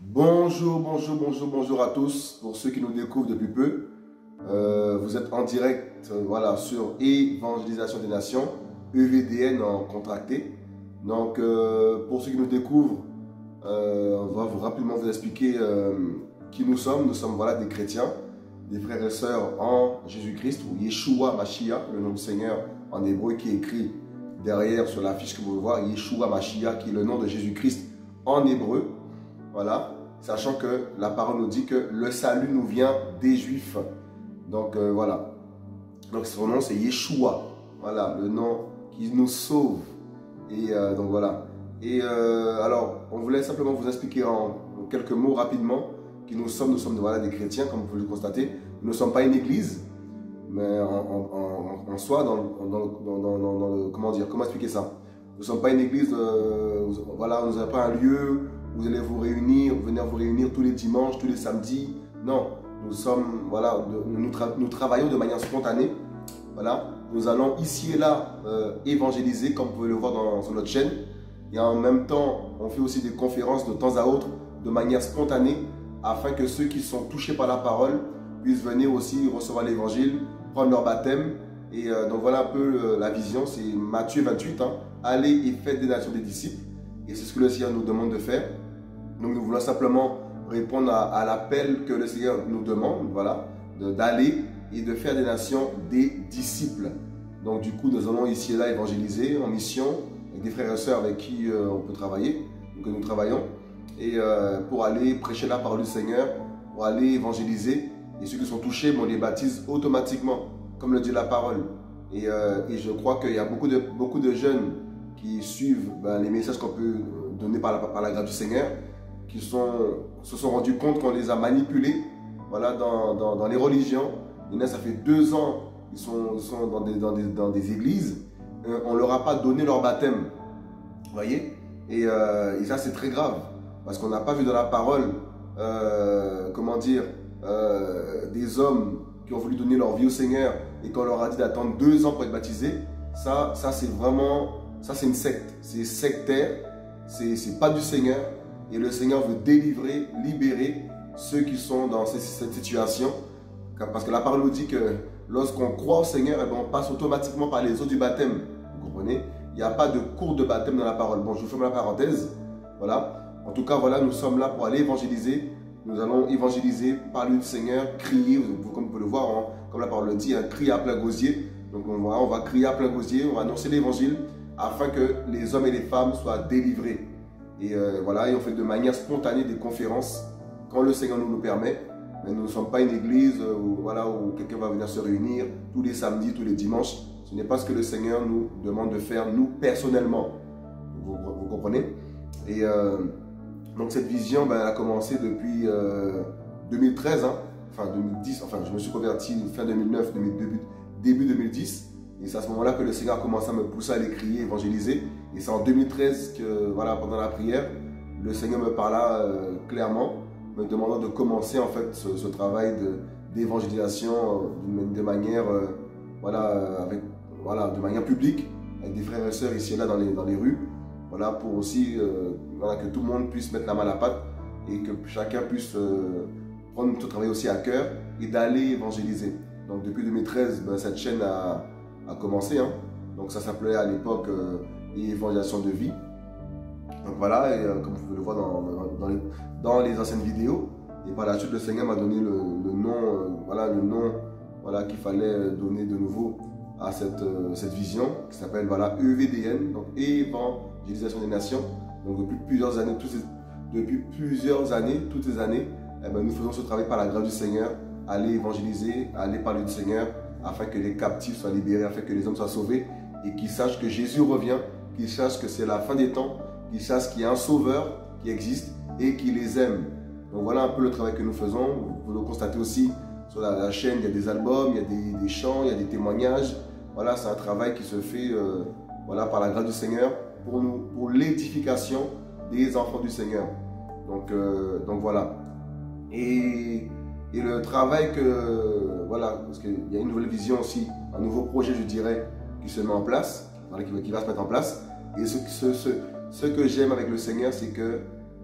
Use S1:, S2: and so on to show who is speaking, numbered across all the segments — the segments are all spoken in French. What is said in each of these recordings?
S1: Bonjour à tous. Pour ceux qui nous découvrent depuis peu, vous êtes en direct voilà, sur Évangélisation des Nations, EVDN en contracté. Donc, pour ceux qui nous découvrent, on va rapidement vous expliquer qui nous sommes. Nous sommes voilà, des chrétiens, des frères et sœurs en Jésus-Christ, ou Yeshua Mashiach, le nom du Seigneur en hébreu qui est écrit derrière sur l'affiche que vous pouvez voir, Yeshua Mashiach, qui est le nom de Jésus-Christ en hébreu. Voilà. Sachant que la parole nous dit que le salut nous vient des Juifs. Donc voilà. Donc son nom c'est Yeshua. Voilà, le nom qui nous sauve. Et donc voilà. Et alors, on voulait simplement vous expliquer en quelques mots rapidement qui nous sommes voilà, des chrétiens, comme vous pouvez le constater. Nous ne sommes pas une église, mais en soi, comment expliquer ça? Nous ne sommes pas une église, voilà, nous n'avons pas un lieu. Vous allez vous réunir, venir vous réunir tous les dimanches, tous les samedis. Non, nous sommes, voilà, nous travaillons de manière spontanée. Voilà, nous allons ici et là évangéliser, comme vous pouvez le voir sur notre chaîne. Et en même temps, on fait aussi des conférences de temps à autre, de manière spontanée, afin que ceux qui sont touchés par la parole puissent venir aussi recevoir l'évangile, prendre leur baptême. Et donc voilà un peu la vision, c'est Matthieu 28, hein. Allez et faites des nations des disciples. Et c'est ce que le Seigneur nous demande de faire. Donc nous voulons simplement répondre à l'appel que le Seigneur nous demande, voilà, d'aller et de faire des nations des disciples. Donc du coup, nous allons ici et là évangéliser en mission, avec des frères et sœurs avec qui on peut travailler, que nous travaillons, et pour aller prêcher la parole du Seigneur, pour aller évangéliser. Et ceux qui sont touchés, on les baptise automatiquement, comme le dit la parole. Et je crois qu'il y a beaucoup de jeunes qui suivent les messages qu'on peut donner par la grâce du Seigneur, qui se sont rendus compte qu'on les a manipulés, voilà, dans les religions. Il y en a, ça fait 2 ans, ils sont dans des églises, on ne leur a pas donné leur baptême, vous voyez, et ça c'est très grave, parce qu'on n'a pas vu dans la parole, comment dire, des hommes qui ont voulu donner leur vie au Seigneur, et qu'on leur a dit d'attendre 2 ans pour être baptisés. Ça c'est vraiment, ça c'est une secte, c'est sectaire, c'est pas du Seigneur. Et le Seigneur veut délivrer, libérer ceux qui sont dans cette situation. Parce que la parole nous dit que lorsqu'on croit au Seigneur, eh bien, on passe automatiquement par les eaux du baptême. Vous comprenez? Il n'y a pas de cours de baptême dans la parole. Bon, je vous ferme la parenthèse. Voilà. En tout cas, voilà, nous sommes là pour aller évangéliser. Nous allons évangéliser, parler du Seigneur, crier, comme vous pouvez le voir, hein, comme la parole le dit, hein, crier à plein gosier. Donc on va crier à plein gosier, on va annoncer l'évangile afin que les hommes et les femmes soient délivrés. Et voilà, et on fait de manière spontanée des conférences quand le Seigneur nous le permet. Mais nous ne sommes pas une église voilà, où quelqu'un va venir se réunir tous les samedis, tous les dimanches. Ce n'est pas ce que le Seigneur nous demande de faire, nous, personnellement. Vous comprenez? Et donc cette vision, elle a commencé depuis 2013, hein, enfin 2010, enfin je me suis converti fin 2009, début 2010. Et c'est à ce moment-là que le Seigneur a commencé à me pousser à aller crier, évangéliser. Et c'est en 2013 que, voilà, pendant la prière, le Seigneur me parla clairement, me demandant de commencer en fait ce travail d'évangélisation de manière, de manière publique, avec des frères et sœurs ici et là dans les rues, voilà, pour aussi voilà, que tout le monde puisse mettre la main à la pâte et que chacun puisse prendre ce travail aussi à cœur et d'aller évangéliser. Donc depuis 2013, cette chaîne a commencé, hein. Donc ça s'appelait à l'époque évangélisation de vie. Donc voilà, et comme vous pouvez le voir dans les anciennes vidéos. Et par la suite, le Seigneur m'a donné le nom voilà, qu'il fallait donner de nouveau à cette vision qui s'appelle voilà, EVDN, donc Évangélisation des Nations. Donc depuis plusieurs années, toutes ces années, nous faisons ce travail par la grâce du Seigneur, aller évangéliser, aller parler du Seigneur, afin que les captifs soient libérés, afin que les hommes soient sauvés, et qu'ils sachent que Jésus revient, qu'ils sachent que c'est la fin des temps, qu'ils sachent qu'il y a un sauveur qui existe et qui les aime. Donc voilà un peu le travail que nous faisons. Vous pouvez le constater aussi sur la chaîne, il y a des albums, il y a des chants, il y a des témoignages. Voilà, c'est un travail qui se fait voilà, par la grâce du Seigneur pour l'édification des enfants du Seigneur. Donc voilà. Et le travail voilà, parce qu'il y a une nouvelle vision aussi, un nouveau projet, je dirais, qui se met en place, voilà, qui va se mettre en place. Et ce que j'aime avec le Seigneur, c'est que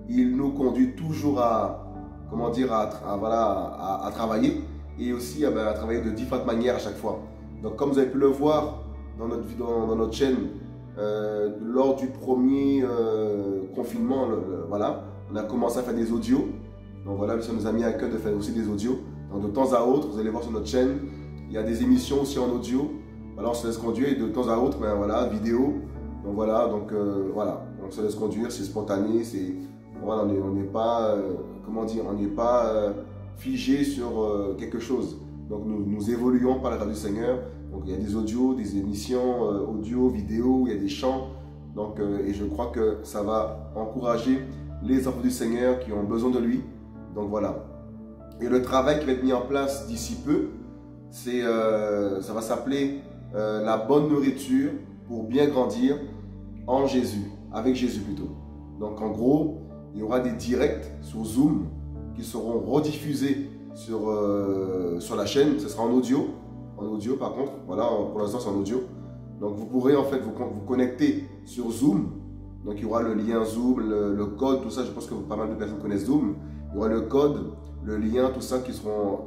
S1: il nous conduit toujours à, comment dire, à travailler et aussi à travailler de différentes manières à chaque fois. Donc comme vous avez pu le voir dans notre chaîne, lors du premier confinement, voilà, on a commencé à faire des audios. Donc voilà, ça nous a mis à cœur de faire aussi des audios. Donc de temps à autre, vous allez voir sur notre chaîne, il y a des émissions aussi en audio. Voilà, on se laisse conduire et de temps à autre, ben voilà, vidéo. Donc voilà, voilà, on se laisse conduire, c'est spontané, voilà, on n'est pas, comment dire, on n'est pas figé sur quelque chose. Donc nous évoluons par la grâce du Seigneur. Donc il y a des audios, des émissions audio, vidéo, il y a des chants. Donc et je crois que ça va encourager les enfants du Seigneur qui ont besoin de lui. Donc voilà. Et le travail qui va être mis en place d'ici peu, ça va s'appeler la bonne nourriture pour bien grandir en Jésus, avec Jésus plutôt. Donc en gros, il y aura des directs sur Zoom qui seront rediffusés sur la chaîne. Ce sera en audio par contre. Voilà, pour l'instant c'est en audio. Donc vous pourrez en fait vous connecter sur Zoom. Donc il y aura le lien Zoom, le code, tout ça. Je pense que pas mal de personnes connaissent Zoom. Il y aura le code, le lien, tout ça qui seront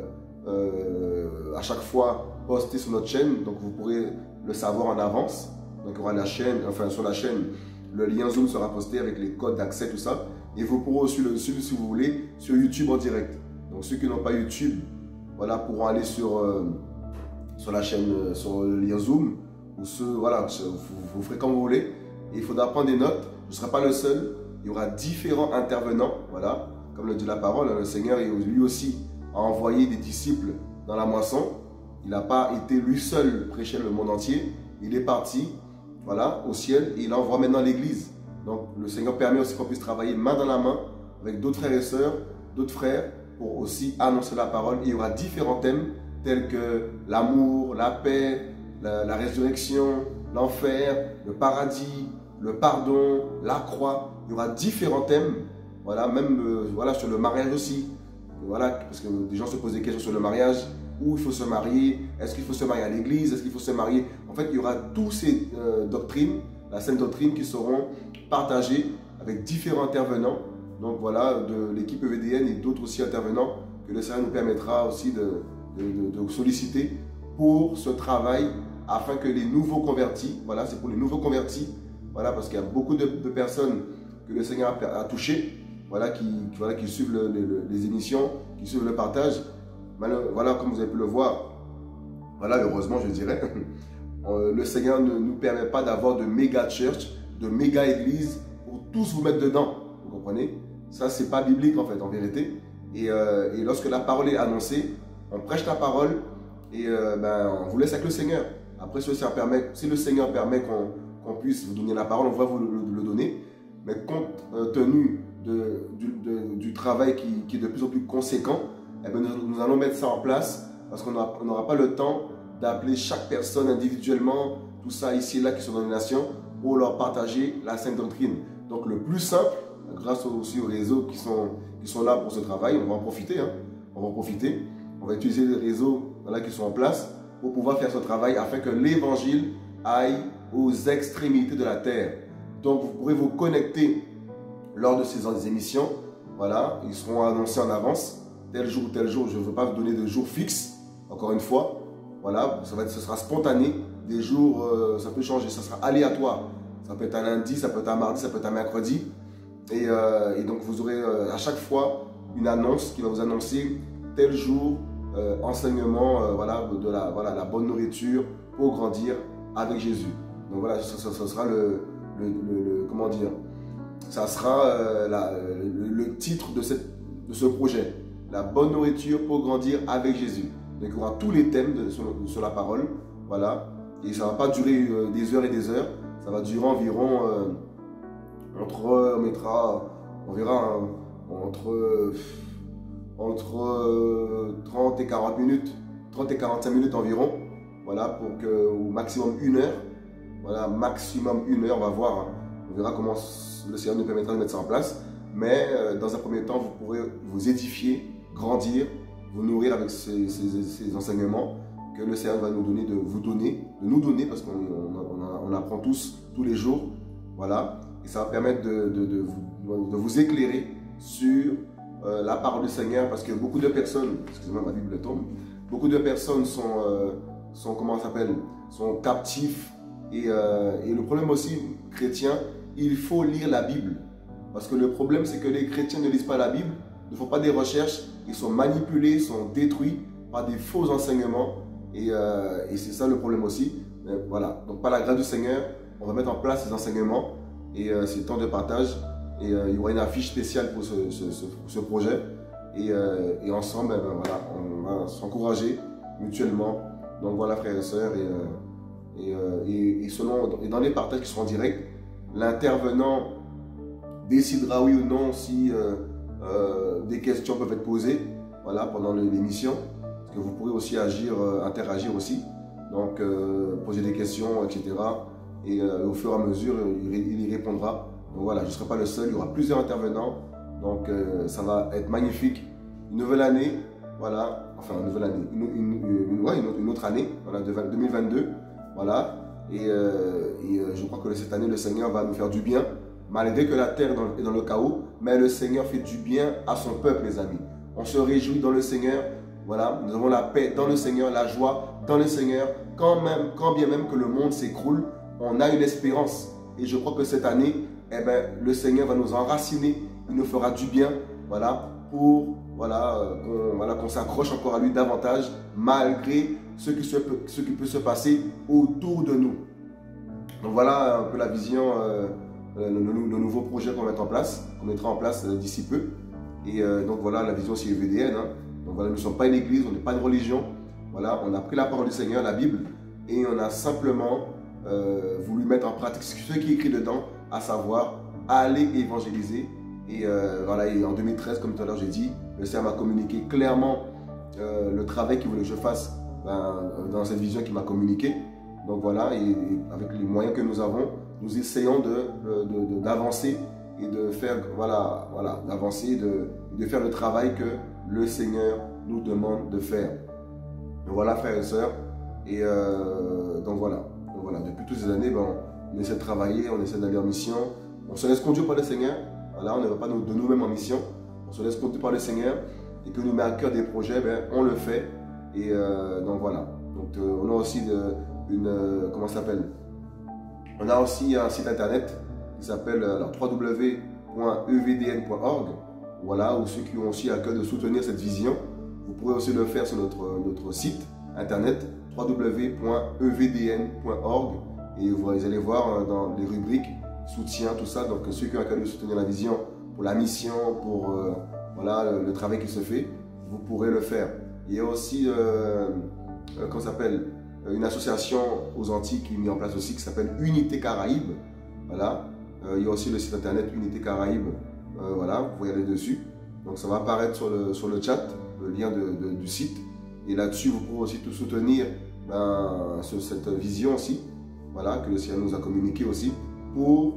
S1: à chaque fois postés sur notre chaîne. Donc vous pourrez le savoir en avance. Donc il y aura la chaîne, enfin sur la chaîne, le lien Zoom sera posté avec les codes d'accès, tout ça. Et vous pourrez aussi le suivre si vous voulez sur YouTube en direct. Donc ceux qui n'ont pas YouTube, voilà, pourront aller sur la chaîne, sur le lien Zoom. Ou voilà, vous ferez comme vous voulez. Et il faudra prendre des notes. Je ne serai pas le seul. Il y aura différents intervenants. Voilà, comme le dit la parole, le Seigneur lui aussi a envoyé des disciples dans la moisson. Il n'a pas été lui seul prêcher le monde entier. Il est parti, voilà, au ciel et il envoie maintenant l'Église. Donc le Seigneur permet aussi qu'on puisse travailler main dans la main avec d'autres frères et sœurs, d'autres frères, pour aussi annoncer la parole. Et il y aura différents thèmes tels que l'amour, la paix, la résurrection, l'enfer, le paradis, le pardon, la croix. Il y aura différents thèmes, voilà, même voilà, sur le mariage aussi. Voilà, parce que des gens se posent des questions sur le mariage. Où il faut se marier, est-ce qu'il faut se marier à l'église, est-ce qu'il faut se marier. En fait, il y aura toutes ces doctrines, la sainte doctrine qui seront partagées avec différents intervenants. Donc voilà, de l'équipe EVDN et d'autres aussi intervenants que le Seigneur nous permettra aussi de solliciter pour ce travail afin que les nouveaux convertis, voilà, c'est pour les nouveaux convertis, voilà, parce qu'il y a beaucoup de personnes que le Seigneur a touchées, voilà, qui suivent les émissions, qui suivent le partage. Voilà, comme vous avez pu le voir, voilà, heureusement, je dirais, le Seigneur ne nous permet pas d'avoir de méga church, de méga église pour tous vous mettre dedans. Vous comprenez? Ça, c'est pas biblique en fait, en vérité. Et lorsque la parole est annoncée, on prêche la parole et on vous laisse avec le Seigneur. Après, si le Seigneur permet qu'on puisse vous donner la parole, on va vous le donner. Mais compte tenu du travail qui est de plus en plus conséquent, eh bien, nous allons mettre ça en place parce qu'on n'aura pas le temps d'appeler chaque personne individuellement, tout ça ici et là qui sont dans les nations, pour leur partager la sainte doctrine. Donc le plus simple, grâce aussi aux réseaux qui sont là pour ce travail, on va en profiter. Hein, on va en profiter. On va utiliser les réseaux qui sont en place pour pouvoir faire ce travail afin que l'évangile aille aux extrémités de la terre. Donc vous pourrez vous connecter lors de ces émissions. Voilà, ils seront annoncés en avance. Tel jour, je ne veux pas vous donner de jour fixe, encore une fois. Voilà, ce sera spontané. Des jours, ça peut changer, ça sera aléatoire. Ça peut être un lundi, ça peut être un mardi, ça peut être un mercredi. Et donc, vous aurez à chaque fois une annonce qui va vous annoncer tel jour, enseignement, la bonne nourriture pour grandir avec Jésus. Donc voilà, ça sera comment dire, ça sera le titre de ce projet. La bonne nourriture pour grandir avec Jésus. Donc il y aura tous les thèmes sur la parole. Voilà. Et ça ne va pas durer des heures et des heures. Ça va durer environ entre 30 et 40 minutes. 30 et 45 minutes environ. Voilà, au maximum 1 heure. Voilà, maximum 1 heure, on va voir. Hein. On verra comment le Seigneur nous permettra de mettre ça en place. Mais dans un premier temps, vous pourrez vous édifier, grandir, vous nourrir avec ces enseignements que le Seigneur va nous donner, de nous donner, parce qu'on apprend tous les jours. Voilà. Et ça va permettre de vous
S2: vous éclairer sur la parole du Seigneur, parce que beaucoup de personnes, excusez-moi, ma Bible tombe, beaucoup de personnes sont comment ça s'appelle, sont captifs. Et le problème aussi, chrétien, il faut lire la Bible. Parce que le problème, c'est que les chrétiens ne lisent pas la Bible, ne font pas des recherches, ils sont manipulés, sont détruits par des faux enseignements. Et c'est ça le problème aussi. Mais voilà, donc par la grâce du Seigneur, on va mettre en place ces enseignements. Et c'est temps de partage. Et il y aura une affiche spéciale pour ce projet. Et ensemble, ben, voilà, on va s'encourager mutuellement. Donc voilà, frères et sœurs. Et dans les partages qui seront en direct, l'intervenant décidera oui ou non si des questions peuvent être posées, voilà, pendant l'émission. Parce que vous pourrez aussi interagir aussi. Donc poser des questions, etc. Et au fur et à mesure, il y répondra. Donc voilà, je ne serai pas le seul, il y aura plusieurs intervenants. Donc ça va être magnifique. Une nouvelle année, voilà, enfin une nouvelle année, une autre année, voilà, 2022. Voilà, et je crois que cette année, le Seigneur va nous faire du bien, malgré que la terre est dans le chaos, mais le Seigneur fait du bien à son peuple, les amis. On se réjouit dans le Seigneur, voilà, nous avons la paix dans le Seigneur, la joie dans le Seigneur, quand bien même que le monde s'écroule, on a une espérance. Et je crois que cette année, eh ben, le Seigneur va nous enraciner, il nous fera du bien, voilà, pour qu'on s'accroche encore à lui davantage, malgré ce qui peut se passer autour de nous. Donc voilà un peu la vision, le nouveau projet qu'on mettra en place d'ici peu. Et donc voilà la vision aussi EVDN. Hein. Donc voilà, nous ne sommes pas une église, on n'est pas une religion. Voilà, on a pris la parole du Seigneur, la Bible, et on a simplement voulu mettre en pratique ce qui est écrit dedans, à savoir aller évangéliser. Et voilà, et en 2013, comme tout à l'heure j'ai dit, le Seigneur m'a communiqué clairement le travail qu'il voulait que je fasse dans cette vision qu'il m'a communiqué. Donc voilà, et avec les moyens que nous avons, nous essayons d'avancer et de faire, d'avancer, de faire le travail que le Seigneur nous demande de faire. Donc voilà, frères et sœurs, et donc voilà, depuis toutes ces années, on essaie de travailler, on essaie d'aller en mission, on se laisse conduire par le Seigneur. Voilà, on ne va pas de nous-mêmes en mission, on se laisse conduire par le Seigneur, et que nous met à cœur des projets, on le fait. Et donc voilà. Donc on a aussi comment ça s'appelle? On a aussi un site internet qui s'appelle www.evdn.org. Voilà, où ceux qui ont aussi à cœur de soutenir cette vision, vous pourrez aussi le faire sur notre site internet www.evdn.org. Et vous allez voir dans les rubriques soutien, tout ça. Donc ceux qui ont à cœur de soutenir la vision pour la mission, pour le travail qui se fait, vous pourrez le faire. Il y a aussi comment ça s'appelle, une association aux Antilles qui est mise en place aussi, qui s'appelle Unité Caraïbes. Voilà. Il y a aussi le site internet Unité Caraïbes. Voilà, vous pouvez aller dessus. Donc ça va apparaître sur le chat, le lien du site. Et là-dessus, vous pourrez aussi tout soutenir cette vision aussi, voilà, que le Seigneur nous a communiqué aussi, pour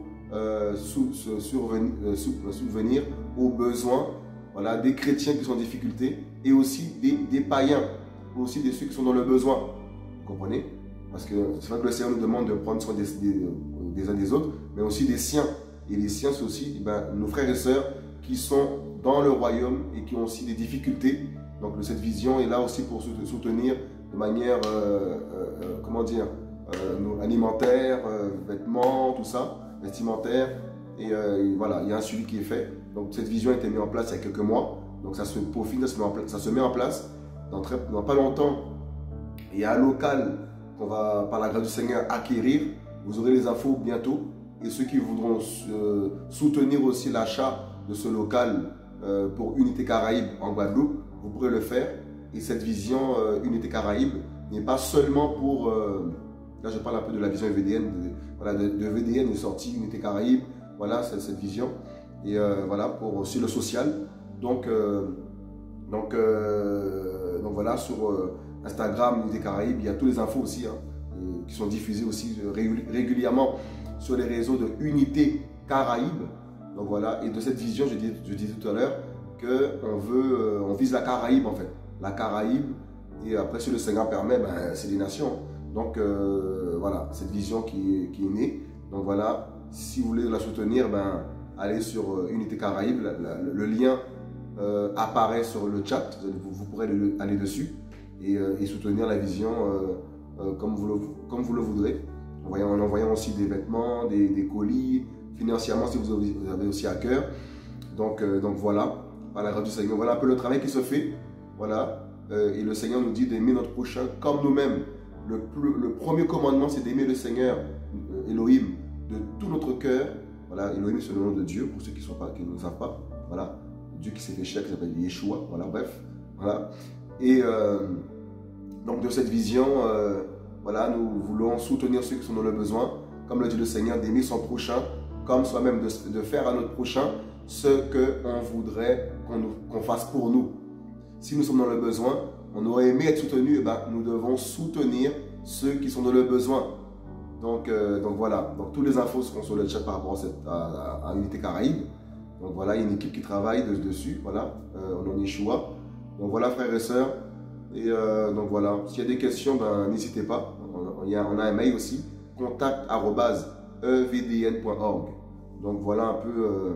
S2: subvenir aux besoins, voilà, des chrétiens qui sont en difficulté, et aussi des païens, aussi des ceux qui sont dans le besoin. Vous comprenez? Parce que c'est vrai que le Seigneur nous demande de prendre soin des uns des autres, mais aussi des siens. Et les siens, c'est aussi nos frères et sœurs qui sont dans le royaume et qui ont aussi des difficultés. Donc cette vision est là aussi pour soutenir de manière, comment dire, alimentaire, vêtements, tout ça, vestimentaire. Et voilà, il y a un suivi qui est fait. Donc cette vision a été mise en place il y a quelques mois. Donc ça se peaufine, ça se met en place. Dans pas longtemps, il y a un local qu'on va, par la grâce du Seigneur, acquérir. Vous aurez les infos bientôt. Et ceux qui voudront soutenir aussi l'achat de ce local pour Unité Caraïbes en Guadeloupe, vous pourrez le faire. Et cette vision Unité Caraïbes n'est pas seulement pour... là, je parle un peu de la vision VDN. Voilà, de VDN est sortie Unité Caraïbes. Voilà, c'est cette vision. Et voilà, pour aussi le social. Donc voilà, sur Instagram, Unité Caraïbes, il y a toutes les infos aussi qui sont diffusées aussi régulièrement sur les réseaux de Unité Caraïbes. Donc voilà, et de cette vision, je disais tout à l'heure qu'on vise la Caraïbe en fait. La Caraïbe, et après si le Seigneur permet, c'est des nations. Donc voilà, cette vision qui est née. Donc voilà, si vous voulez la soutenir,
S1: allez sur Unité Caraïbes, le lien apparaît sur le chat, vous pourrez aller dessus et soutenir la vision comme vous le voudrez, en envoyant aussi des vêtements, des colis, financièrement si vous avez aussi à cœur. Donc voilà, par la grâce du Seigneur, voilà un peu le travail qui se fait. Voilà, et le Seigneur nous dit d'aimer notre prochain comme nous-mêmes. Le premier commandement, c'est d'aimer le Seigneur, Elohim, de tout notre cœur. Voilà, Elohim, c'est le nom de Dieu, pour ceux qui ne savent pas. Voilà, Dieu qui s'est fait chair, qui s'appelle Yeshua. Voilà, bref. Voilà. Et donc, de cette vision, voilà, nous voulons soutenir ceux qui sont dans le besoin. Comme le dit le Seigneur, d'aimer son prochain, comme soi-même, de faire à notre prochain ce qu'on voudrait qu'on fasse pour nous. Si nous sommes dans le besoin, on aurait aimé être soutenu, et ben, nous devons soutenir ceux qui sont dans le besoin. Donc voilà, donc toutes les infos seront sur le chat par rapport à Unité Caraïbes. Donc voilà, il y a une équipe qui travaille dessus, voilà, on en Yeshua. Donc voilà frères et sœurs, et donc voilà, s'il y a des questions, ben, n'hésitez pas, on a un mail aussi, contact@evdn.org. Donc voilà un peu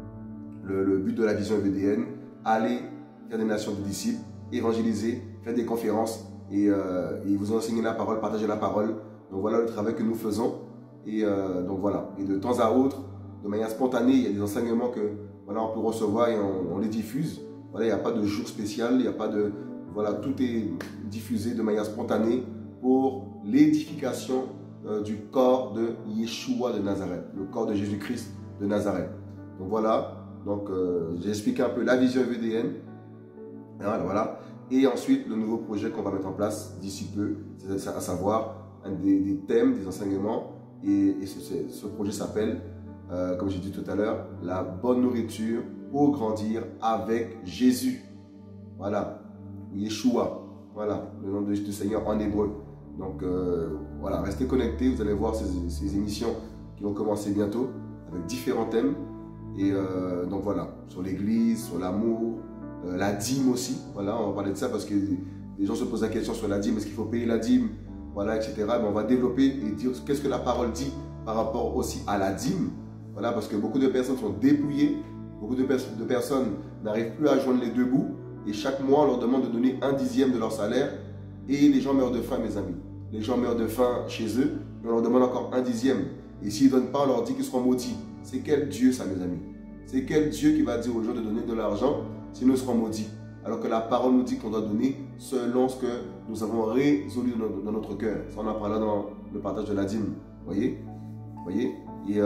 S1: le but de la vision EVDN, aller faire des nations de disciples, évangéliser, faire des conférences et vous enseigner la parole, partager la parole. Donc voilà le travail que nous faisons. Et donc voilà. Et de temps à autre, de manière spontanée, il y a des enseignements que voilà, on peut recevoir et on les diffuse. Voilà, il n'y a pas de jour spécial, il n'y a pas de... Voilà, tout est diffusé de manière spontanée pour l'édification du corps de Yeshua de Nazareth, le corps de Jésus-Christ de Nazareth. Donc voilà, donc j'ai expliqué un peu la vision VDN. Voilà. Et ensuite, le nouveau projet qu'on va mettre en place d'ici peu, c'est à savoir des thèmes, des enseignements. Et ce projet s'appelle, comme j'ai dit tout à l'heure, la bonne nourriture pour grandir avec Jésus. Voilà, Yeshua. Voilà, le nom du Seigneur en hébreu. Donc voilà, restez connectés, vous allez voir ces émissions qui vont commencer bientôt avec différents thèmes. Et donc voilà, sur l'église, sur l'amour, la dîme aussi, voilà, on va parler de ça parce que les gens se posent la question sur la dîme, est-ce qu'il faut payer la dîme, voilà, etc. Mais on va développer et dire qu'est-ce que la parole dit par rapport aussi à la dîme, voilà, parce que beaucoup de personnes sont dépouillées, beaucoup de personnes n'arrivent plus à joindre les deux bouts et chaque mois on leur demande de donner 1/10 de leur salaire et les gens meurent de faim, mes amis. Les gens meurent de faim chez eux et on leur demande encore 1/10 et s'ils ne donnent pas, on leur dit qu'ils seront maudits. C'est quel Dieu ça, mes amis? C'est quel Dieu qui va dire aux gens de donner de l'argent sinon ils seront maudits? Alors que la parole nous dit qu'on doit donner selon ce que nous avons résolu dans notre cœur. Ça, on en parlera dans le partage de la dîme. Voyez? Et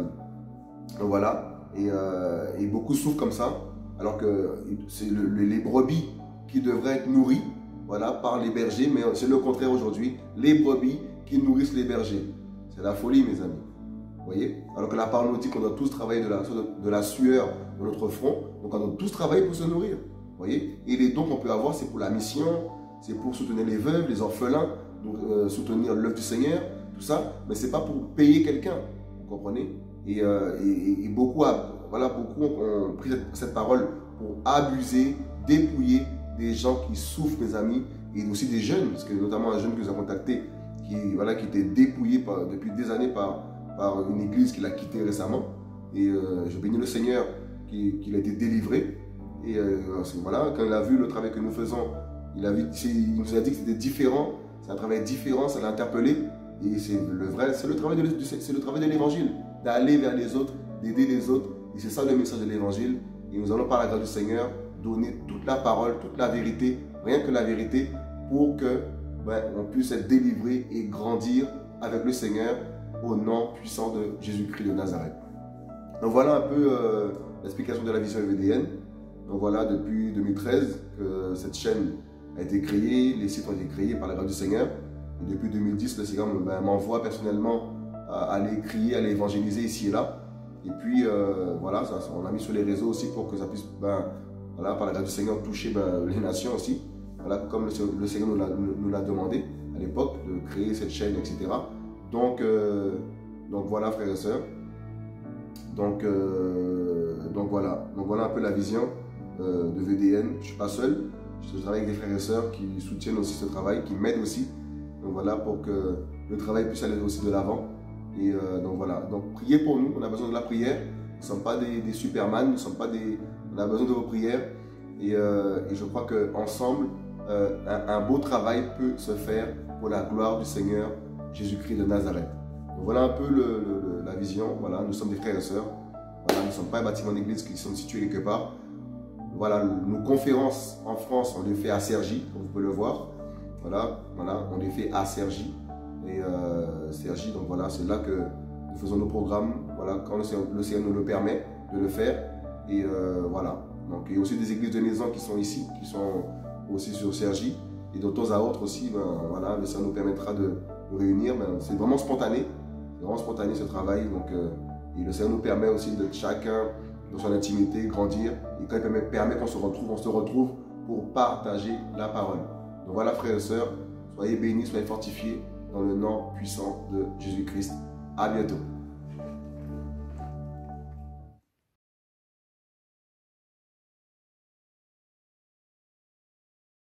S1: voilà. Et beaucoup souffrent comme ça. Alors que c'est les brebis qui devraient être nourries, voilà, par les bergers. Mais c'est le contraire aujourd'hui. Les brebis qui nourrissent les bergers. C'est la folie, mes amis. Voyez? Alors que la parole nous dit qu'on doit tous travailler de la sueur de notre front. Donc on doit tous travailler pour se nourrir. Voyez? Et les dons qu'on peut avoir, c'est pour la mission, c'est pour soutenir les veuves, les orphelins, soutenir l'œuvre du Seigneur, tout ça. Mais ce n'est pas pour payer quelqu'un. Vous comprenez? Et beaucoup ont pris cette parole pour abuser, dépouiller des gens qui souffrent, mes amis, et aussi des jeunes, parce que notamment un jeune que nous avons contacté, qui était dépouillé depuis des années par une église qu'il a quittée récemment. Et je bénis le Seigneur qu'il a été délivré. Et voilà, quand il a vu le travail que nous faisons, il nous a dit que c'était différent, c'est un travail différent, ça l'a interpellé. Et c'est le travail de l'évangile, d'aller vers les autres, d'aider les autres. Et c'est ça le message de l'évangile. Et nous allons par la grâce du Seigneur donner toute la parole, toute la vérité, rien que la vérité, pour que on puisse être délivré et grandir avec le Seigneur au nom puissant de Jésus-Christ de Nazareth. Donc voilà un peu l'explication de la vision EVDN. Donc voilà, depuis 2013 que cette chaîne a été créée, les sites ont été créés par la grâce du Seigneur. Et depuis 2010, le Seigneur m'envoie personnellement à aller crier, à aller évangéliser ici et là. Et puis voilà, on a mis sur les réseaux aussi pour que ça puisse, voilà, par la grâce du Seigneur, toucher les nations aussi. Voilà, comme le Seigneur nous l'a demandé à l'époque de créer cette chaîne, etc. Donc voilà, frères et sœurs. Donc voilà un peu la vision de VDN. Je ne suis pas seul, je travaille avec des frères et sœurs qui soutiennent aussi ce travail, qui m'aident aussi. Donc voilà, pour que le travail puisse aller aussi de l'avant. Et donc voilà, donc priez pour nous, on a besoin de la prière. ne sommes pas des superman, nous ne sommes pas des... On a besoin de vos prières. Et je crois qu'ensemble, un beau travail peut se faire pour la gloire du Seigneur Jésus-Christ de Nazareth. Donc voilà un peu la vision. Voilà, nous sommes des frères et sœurs. Voilà, nous ne sommes pas un bâtiment d'église qui sont situés quelque part. Voilà, nos conférences en France, on les fait à Cergy, comme vous pouvez le voir. Voilà, on les fait à Cergy. Et Cergy, donc voilà, c'est là que nous faisons nos programmes. Voilà, quand le Seigneur nous le permet de le faire. Et voilà. Donc il y a aussi des églises de maison qui sont ici, qui sont aussi sur Cergy. Et de temps à autre aussi, voilà, le Seigneur nous permettra de nous réunir. C'est vraiment spontané. C'est vraiment spontané ce travail. Donc, et le Seigneur nous permet aussi de chacun dans son intimité grandir. Et quand il permet qu'on se retrouve pour partager la parole. Donc voilà, frères et sœurs, soyez bénis, soyez fortifiés dans le nom puissant de Jésus-Christ. À bientôt.